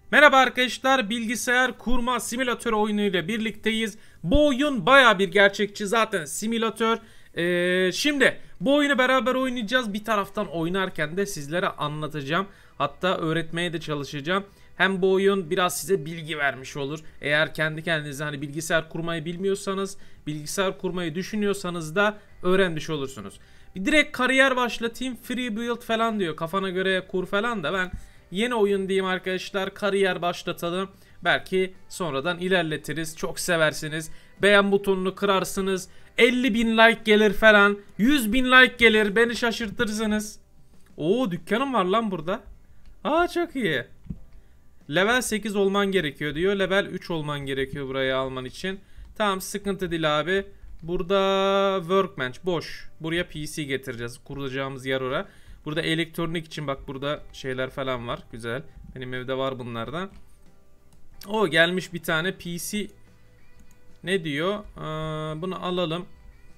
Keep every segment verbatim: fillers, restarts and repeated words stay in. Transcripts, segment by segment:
Merhaba arkadaşlar, bilgisayar kurma simülatör oyunuyla birlikteyiz. Bu oyun baya bir gerçekçi, zaten simülatör. Ee, şimdi bu oyunu beraber oynayacağız. Bir taraftan oynarken de sizlere anlatacağım. Hatta öğretmeye de çalışacağım. Hem bu oyun biraz size bilgi vermiş olur. Eğer kendi kendinize hani bilgisayar kurmayı bilmiyorsanız, bilgisayar kurmayı düşünüyorsanız da öğrenmiş olursunuz. Bir direkt kariyer başlatayım, free build falan diyor. Kafana göre kur falan da ben yeni oyun diyeyim arkadaşlar, kariyer başlatalım. Belki sonradan ilerletiriz. Çok seversiniz. Beğen butonunu kırarsınız. elli bin like gelir falan. yüz bin like gelir. Beni şaşırtırsınız. Oo, dükkanım var lan burada. Aa, çok iyi. Level sekiz olman gerekiyor diyor. Level üç olman gerekiyor burayı alman için. Tamam, sıkıntı değil abi. Burada workbench boş. Buraya P C getireceğiz. Kurulacağımız yer oraya. Burada elektronik için bak, burada şeyler falan var. Güzel. Benim evde var bunlardan. O gelmiş bir tane P C. Ne diyor? Aa, bunu alalım.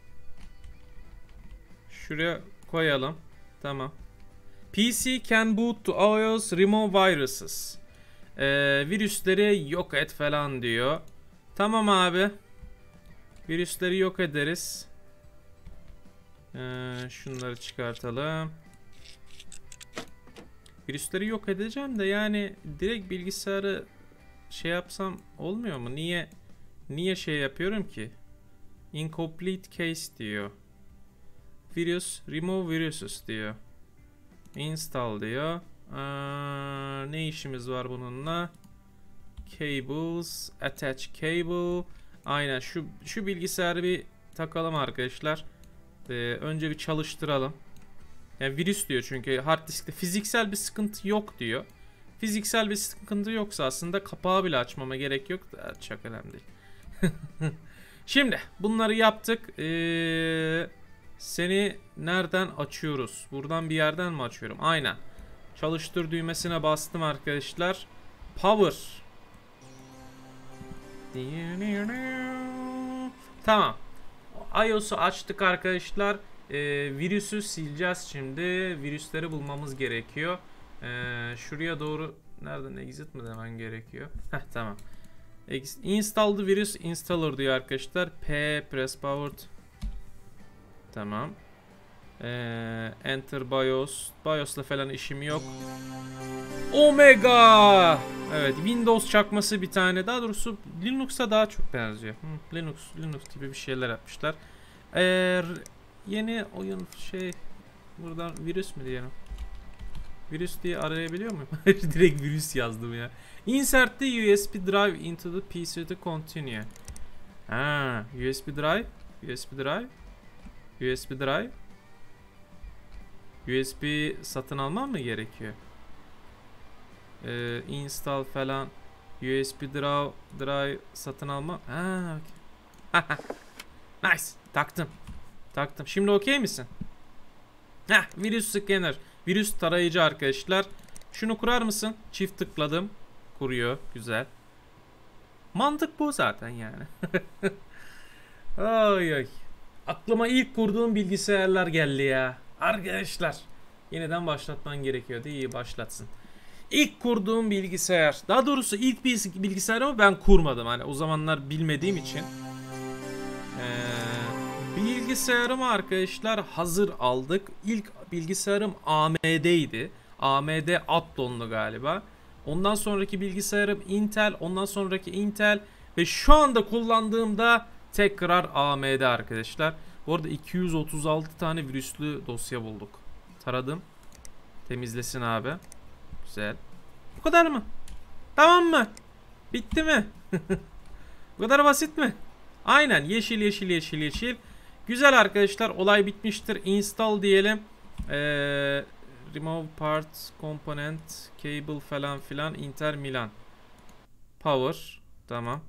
Şuraya koyalım. Tamam. P C can boot to O S, remove viruses. Ee, virüsleri yok et falan diyor. Tamam abi. Virüsleri yok ederiz. Ee, şunları çıkartalım. Virüsleri yok edeceğim de yani direkt bilgisayarı şey yapsam olmuyor mu? Niye niye şey yapıyorum ki? Incomplete case diyor. Virüs, remove viruses diyor. Install diyor. Ee, ne işimiz var bununla? Cables, attach cable. Aynen şu şu bilgisayarı bir takalım arkadaşlar. Ee, önce bir çalıştıralım. Yani virüs diyor çünkü hard diskte fiziksel bir sıkıntı yok diyor. Fiziksel bir sıkıntı yoksa aslında kapağı bile açmama gerek yok. Çok önemli değil. Şimdi bunları yaptık. Ee, seni nereden açıyoruz? Buradan bir yerden mi açıyorum? Aynen. Çalıştır düğmesine bastım arkadaşlar. Power. Tamam. iOS'u açtık arkadaşlar. Ee, virüsü sileceğiz şimdi. Virüsleri bulmamız gerekiyor. Ee, şuraya doğru nereden exit mi demen gerekiyor? Heh, tamam. Install the virus installer diyor arkadaşlar. P press powered. Tamam. Ee, enter BIOS. BIOS'la falan işim yok. Omega. Evet, Windows çakması bir tane. Daha doğrusu Linux'a daha çok benziyor. Hı, Linux, Linux gibi bir şeyler yapmışlar. Eğer yeni oyun şey, buradan virüs mü diyelim? Virüs diye arayabiliyor muyum? Direkt virüs yazdım ya. Insert the U S B drive into the P C to continue. Ha, U S B drive, U S B drive, U S B drive. U S B satın almam mı gerekiyor? Ee, install falan. U S B drive, drive satın alma. Ha, okay. Nice. Taktım. Taktım. Şimdi okey misin? Heh, virüs scanner. Virüs tarayıcı arkadaşlar. Şunu kurar mısın? Çift tıkladım. Kuruyor. Güzel. Mantık bu zaten yani. Ay ay. Aklıma ilk kurduğum bilgisayarlar geldi ya. Arkadaşlar. Yeniden başlatman gerekiyordu. İyi, başlatsın. İlk kurduğum bilgisayar. Daha doğrusu ilk bilgisayarımı ben kurmadım. Hani o zamanlar bilmediğim için. Ee, bilgisayarımı arkadaşlar hazır aldık. İlk bilgisayarım A M D'ydi. A M D Athlon'lu galiba. Ondan sonraki bilgisayarım Intel. Ondan sonraki Intel. Ve şu anda kullandığımda tekrar A M D arkadaşlar. Bu arada iki yüz otuz altı tane virüslü dosya bulduk. Taradım. Temizlesin abi. Güzel. Bu kadar mı? Tamam mı? Bitti mi? Bu kadar basit mi? Aynen, yeşil yeşil yeşil yeşil. Güzel arkadaşlar, olay bitmiştir. Install diyelim. Ee, remove part, component, cable falan filan. Inter Milan. Power. Tamam.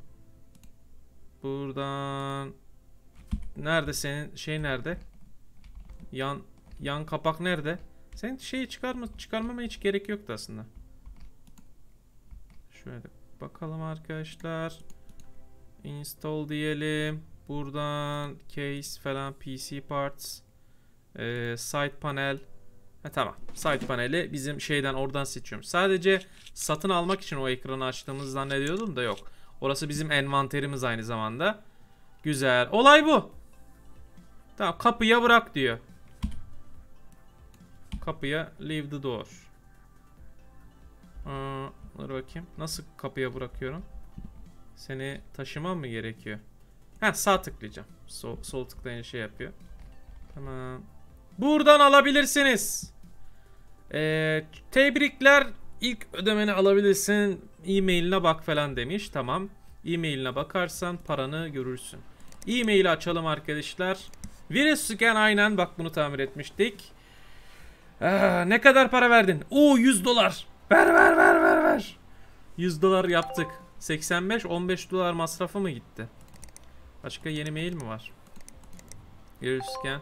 Buradan. Nerede senin şey, nerede? Yan yan kapak nerede? Senin şeyi çıkarma, çıkarmama hiç gerek yoktu aslında. Şöyle bakalım arkadaşlar. Install diyelim. Buradan case falan, P C parts, e, side panel, Ha, tamam. Side paneli bizim şeyden oradan seçiyorum. Sadece satın almak için o ekranı açtığımızı zannediyordum da yok. Orası bizim envanterimiz aynı zamanda. Güzel. Olay bu. Tamam, kapıya bırak diyor. Kapıya leave the door. Aa, dur bakayım. Nasıl kapıya bırakıyorum? Seni taşımam mı gerekiyor? Ha, sağ tıklayacağım. Sol, sol tıklayınca şey yapıyor. Tamam. Buradan alabilirsiniz. Ee, tebrikler. İlk ödemeni alabilirsin. E-mailine bak falan demiş. Tamam. E-mailine bakarsan paranı görürsün. E-maili açalım arkadaşlar. Virüs scan, aynen bak bunu tamir etmiştik. Aa, ne kadar para verdin? Oo, yüz dolar. Ver ver ver ver ver. yüz dolar yaptık. seksen beş, on beş dolar masrafı mı gitti? Başka yeni mail mi var? Virüs scan.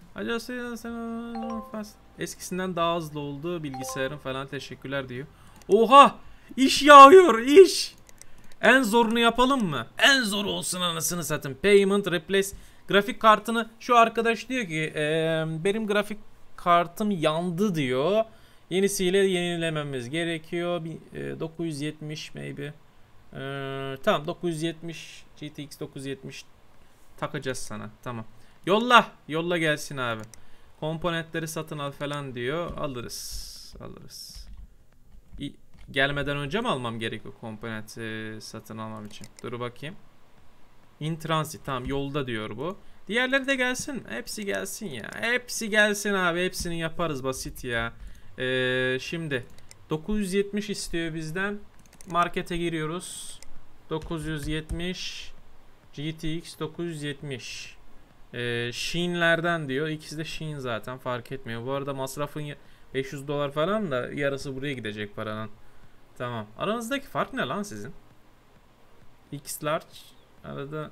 Eskisinden daha hızlı oldu bilgisayarın falan, teşekkürler diyor. Oha, iş yağıyor, iş. En zorunu yapalım mı? En zor olsun anasını satın. Payment replace. Grafik kartını şu arkadaş diyor ki ee, benim grafik kartım yandı diyor. Yenisiyle yenilememiz gerekiyor. E, dokuz yüz yetmiş maybe. E, tamam, dokuz yüz yetmiş G T X dokuz yüz yetmiş takacağız sana. Tamam. Yolla. Yolla gelsin abi. Komponentleri satın al falan diyor. Alırız. Alırız. İ Gelmeden önce mi almam gerekiyor komponent e, satın almam için? Dur bakayım. In transit. Tamam, yolda diyor bu. Diğerleri de gelsin. Hepsi gelsin ya. Hepsi gelsin abi. Hepsini yaparız, basit ya. Ee, şimdi dokuz yüz yetmiş istiyor bizden. Markete giriyoruz. dokuz yüz yetmiş G T X dokuz yüz yetmiş. Ee, Shein'lerden diyor. İkisi de Shein zaten, fark etmiyor. Bu arada masrafın beş yüz dolar falan da yarısı buraya gidecek paranın. Tamam. Aranızdaki fark ne lan sizin? X large arada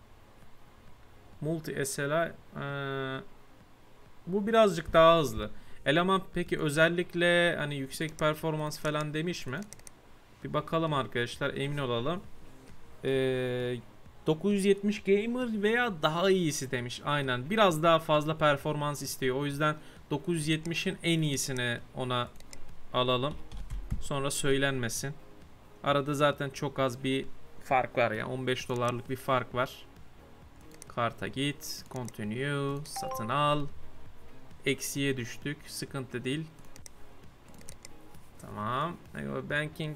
multi S L I ee, bu birazcık daha hızlı. Eleman peki özellikle hani yüksek performans falan demiş mi? Bir bakalım arkadaşlar, emin olalım. Ee, dokuz yüz yetmiş gamer veya daha iyisi demiş. Aynen, biraz daha fazla performans istiyor. O yüzden dokuz yüz yetmişin en iyisini ona alalım. Sonra söylenmesin. Arada zaten çok az bir fark var ya. on beş dolarlık bir fark var. Karta git. Continue. Satın al. Eksiye düştük. Sıkıntı değil. Tamam. Banking.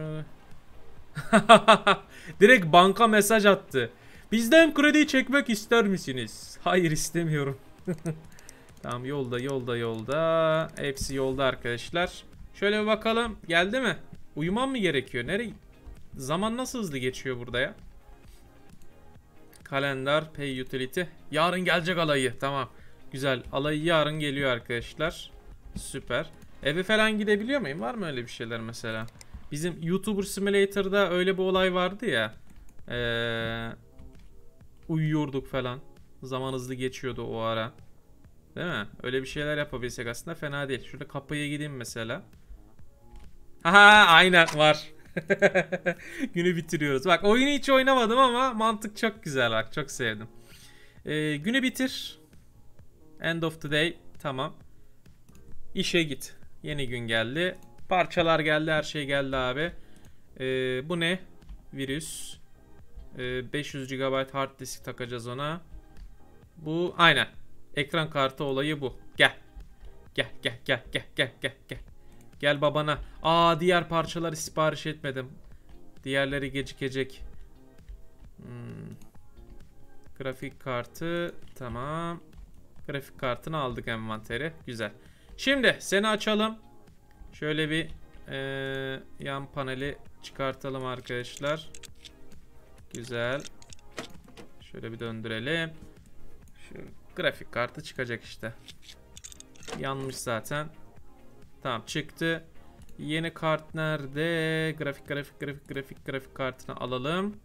Direkt banka mesaj attı. Bizden kredi çekmek ister misiniz? Hayır, istemiyorum. Tamam, yolda yolda yolda. Hepsi yolda arkadaşlar. Şöyle bir bakalım. Geldi mi? Uyumam mı gerekiyor? Nereye? Zaman nasıl hızlı geçiyor burada ya? Kalender, pay utility. Yarın gelecek alayı. Tamam. Güzel. Alayı yarın geliyor arkadaşlar. Süper. Eve falan gidebiliyor muyum? Var mı öyle bir şeyler mesela? Bizim YouTuber Simulator'da öyle bir olay vardı ya. Ee, uyuyorduk falan. Zaman hızlı geçiyordu o ara. Değil mi? Öyle bir şeyler yapabilsek aslında fena değil. Şurada kapıya gideyim mesela. Haha, aynen var. Günü bitiriyoruz. Bak, oyunu hiç oynamadım ama mantık çok güzel, bak çok sevdim. Ee, günü bitir. End of the day. Tamam. İşe git. Yeni gün geldi. Parçalar geldi, her şey geldi abi. Ee, bu ne? Virüs. Ee, beş yüz gigabayt hard disk takacağız ona. Bu aynen. Ekran kartı olayı bu. Gel. Gel gel gel gel gel gel gel. Gel babana. Aa, diğer parçaları sipariş etmedim. Diğerleri gecikecek. Hmm. Grafik kartı. Tamam. Grafik kartını aldık envanteri. Güzel. Şimdi seni açalım. Şöyle bir e, yan paneli çıkartalım arkadaşlar. Güzel. Şöyle bir döndürelim. Şu grafik kartı çıkacak işte. Yanmış zaten. Tamam, çıktı. Yeni kart nerede? Grafik grafik grafik grafik grafik kartını alalım.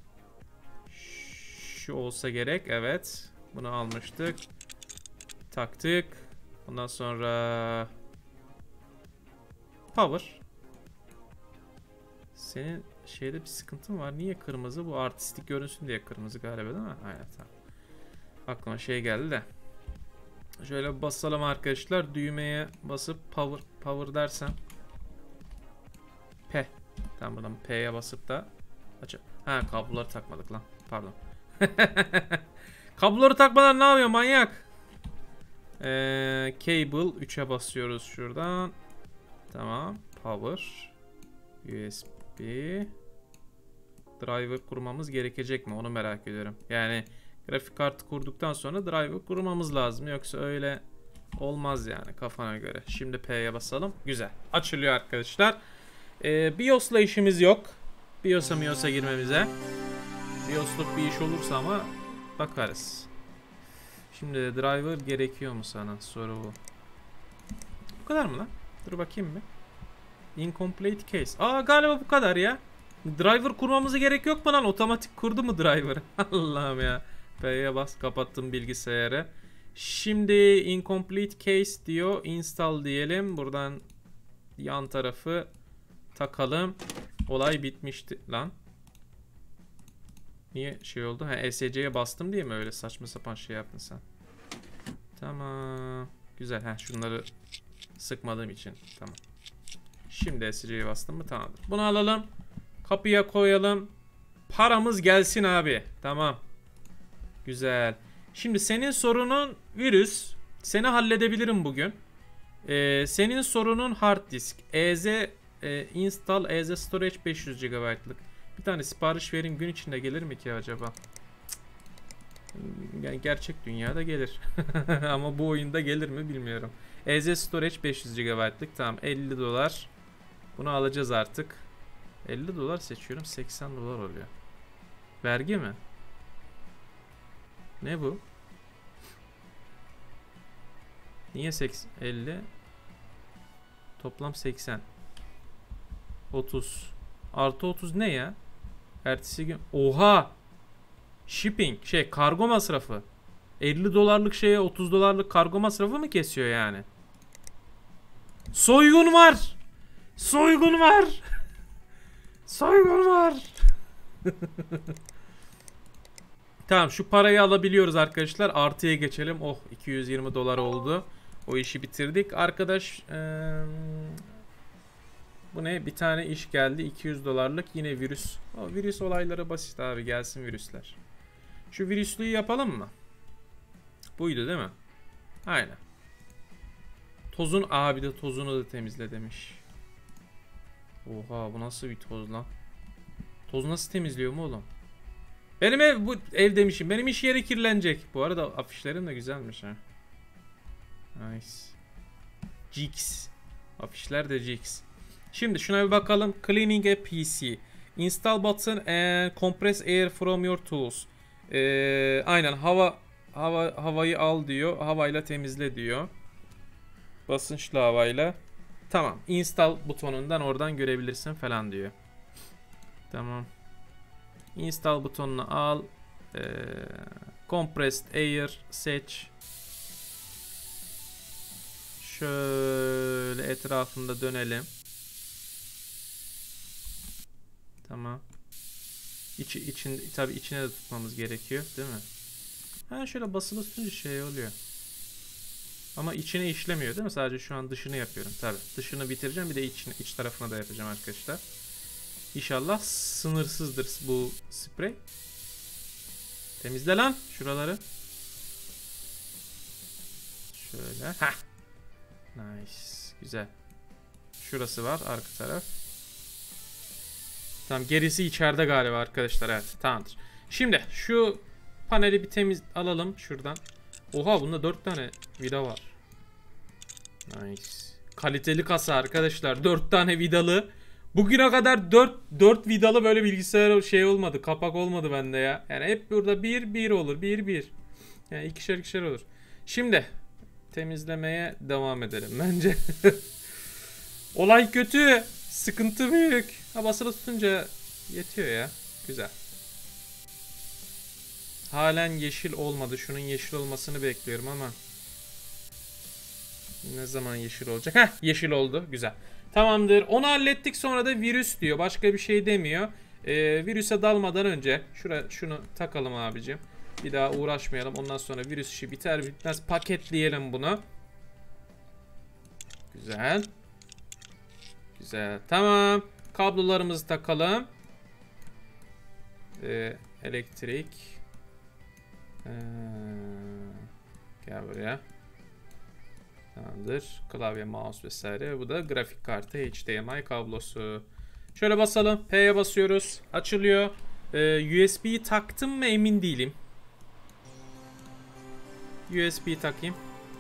Şu olsa gerek. Evet. Bunu almıştık. Taktık. Ondan sonra power. Senin şeyde bir sıkıntın var. Niye kırmızı? Bu artistik görünsün diye kırmızı galiba, değil mi? Aynen, tamam. Aklıma şey geldi de. Şöyle basalım arkadaşlar. Düğmeye basıp power power dersem. P. Tamam, buradan P'ye basıp da aç. Ha, kabloları takmadık lan. Pardon. Kabloları takmadan ne yapıyor manyak? Ee, cable üçe basıyoruz şuradan. Tamam. Power. U S B. Driver kurmamız gerekecek mi? Onu merak ediyorum. Yani grafik kartı kurduktan sonra driver kurmamız lazım. Yoksa öyle olmaz yani kafana göre. Şimdi P'ye basalım. Güzel. Açılıyor arkadaşlar. Ee, BIOS'la işimiz yok. BIOS'a MIOS'a girmemize. BIOS'luk bir iş olursa ama bakarız. Şimdi driver gerekiyor mu sana? Soru bu. Bu kadar mı lan? Dur bakayım bir. Incomplete case. Aa, galiba bu kadar ya. Driver kurmamıza gerek yok mu lan? Otomatik kurdu mu driver? Allah'ım ya. P'ye bas, kapattım bilgisayarı. Şimdi incomplete case diyor. Install diyelim. Buradan yan tarafı takalım. Olay bitmişti lan. Niye şey oldu? Ha, E S C'ye bastım diye mi öyle saçma sapan şey yaptın sen? Tamam. Güzel. Ha, şunları sıkmadığım için. Tamam. Şimdi E S C'ye bastım mı? Tamamdır. Bunu alalım. Kapıya koyalım. Paramız gelsin abi. Tamam. Güzel. Şimdi senin sorunun virüs. Seni halledebilirim bugün. Ee, senin sorunun hard disk. E Z e, install E Z storage beş yüz gigabaytlık. Bir tane sipariş vereyim, gün içinde gelir mi ki acaba? Yani gerçek dünyada gelir. Ama bu oyunda gelir mi bilmiyorum. E Z storage beş yüz gigabaytlık. Tamam, elli dolar. Bunu alacağız artık. elli dolar seçiyorum, seksen dolar oluyor. Vergi mi? Ne bu? Niye seksen elli? Toplam seksen. otuz. Artı otuz ne ya? Ertesi gün. Oha! Shipping, şey, kargo masrafı. elli dolarlık şeye otuz dolarlık kargo masrafı mı kesiyor yani? Soygun var! Soygun var! Soygun var! Tamam, şu parayı alabiliyoruz arkadaşlar. Artıya geçelim. Oh, iki yüz yirmi dolar oldu. O işi bitirdik. Arkadaş ee, bu ne? Bir tane iş geldi. iki yüz dolarlık yine virüs. O virüs olayları basit abi. Gelsin virüsler. Şu virüslüyü yapalım mı? Buydu değil mi? Aynen. Tozun abi de tozunu da temizle demiş. Oha, bu nasıl bir toz lan? Toz nasıl temizliyor mu oğlum? Benim ev, bu ev demişim. Benim iş yeri kirlenecek. Bu arada afişlerim de güzelmiş ha. Nice. Jigs. Afişler de Jigs. Şimdi şuna bir bakalım. Cleaning a P C. Install button and compress air from your tools. Ee, aynen hava hava havayı al diyor. Havayla temizle diyor. Basınçlı havayla. Tamam. Install butonundan oradan görebilirsin falan diyor. Tamam. Install butonunu al. Ee, compressed air seç. Şöyle etrafında dönelim. Tamam. İçi, için, tabii içine de tutmamız gerekiyor, değil mi? Ha, şöyle basılı tutunca şey oluyor. Ama içine işlemiyor değil mi? Sadece şu an dışını yapıyorum. Tabii. Dışını bitireceğim. Bir de içine, iç tarafına da yapacağım arkadaşlar. İnşallah sınırsızdır bu sprey. Temizle lan şuraları. Şöyle. Heh. Nice. Güzel. Şurası var. Arka taraf. Tamam, gerisi içeride galiba arkadaşlar. Evet, tamamdır. Şimdi şu paneli bir temiz alalım şuradan. Oha, bunda dört tane vida var. Nice. Kaliteli kasa arkadaşlar. dört tane vidalı. Bugüne kadar dört dört vidalı böyle bilgisayar şey olmadı. Kapak olmadı bende ya. Yani hep burada bir bir olur. bir bir. Yani ikişer ikişer olur. Şimdi temizlemeye devam edelim bence. Olay kötü. Sıkıntı büyük. Ha, basılı tutunca yetiyor ya. Güzel. Halen yeşil olmadı. Şunun yeşil olmasını bekliyorum ama. Ne zaman yeşil olacak? Heh, yeşil oldu. Güzel. Tamamdır. Onu hallettik, sonra da virüs diyor. Başka bir şey demiyor. Ee, virüse dalmadan önce şura, şunu takalım abicim. Bir daha uğraşmayalım. Ondan sonra virüs işi biter bitmez paketleyelim bunu. Güzel. Güzel. Tamam. Kablolarımızı takalım. Ee, elektrik. Ee, gel buraya. Tamamdır. Klavye, mouse vesaire. Bu da grafik kartı, H D M I kablosu. Şöyle basalım. P'ye basıyoruz. Açılıyor. Ee, U S B'yi taktım mı emin değilim. U S B'yi takayım.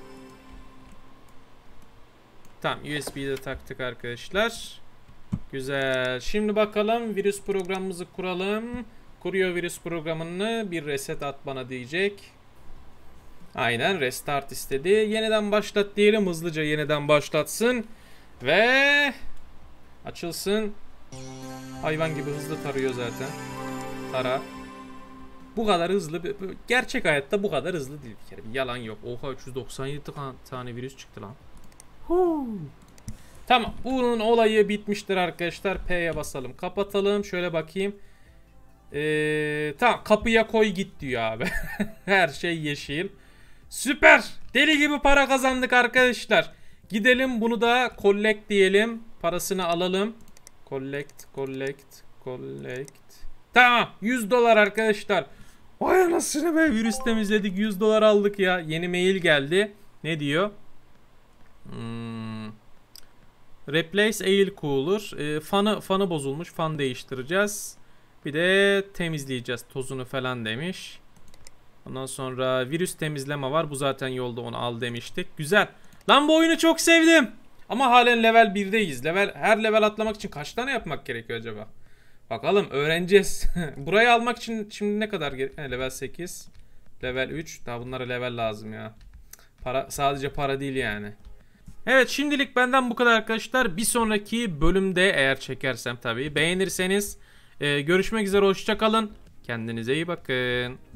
Tamam, U S B'yi de taktık arkadaşlar. Güzel. Şimdi bakalım virüs programımızı kuralım. Kuruyor virüs programını. Bir reset at bana diyecek. Aynen, restart istedi. Yeniden başlat diyelim. Hızlıca yeniden başlatsın. Ve açılsın. Hayvan gibi hızlı tarıyor zaten. Tara. Bu kadar hızlı. Gerçek hayatta bu kadar hızlı değil bir kere. Bir yalan yok. Oha, üç yüz doksan yedi tane virüs çıktı lan. Huu. Tamam. Bunun olayı bitmiştir arkadaşlar. P'ye basalım. Kapatalım. Şöyle bakayım. Ee, tamam. Kapıya koy git diyor abi. Her şey yeşil. Süper. Deli gibi para kazandık arkadaşlar. Gidelim bunu da collect diyelim. Parasını alalım. Collect, collect, collect. Tamam. yüz dolar arkadaşlar. Vay anasını be. Virüs temizledik. yüz dolar aldık ya. Yeni mail geldi. Ne diyor? Hmm. Replace air cooler. E, fanı, fanı bozulmuş. Fan değiştireceğiz. Bir de temizleyeceğiz. Tozunu falan demiş. Ondan sonra virüs temizleme var. Bu zaten yolda, onu al demiştik. Güzel. Lan bu oyunu çok sevdim. Ama halen level birdeyiz. Level, her level atlamak için kaç tane yapmak gerekiyor acaba? Bakalım, öğreneceğiz. Burayı almak için şimdi ne kadar gerekiyor? Level sekiz. Level üç. Daha bunlara level lazım ya. Para, sadece para değil yani. Evet, şimdilik benden bu kadar arkadaşlar. Bir sonraki bölümde eğer çekersem tabii beğenirseniz e, görüşmek üzere, hoşça kalın. Kendinize iyi bakın.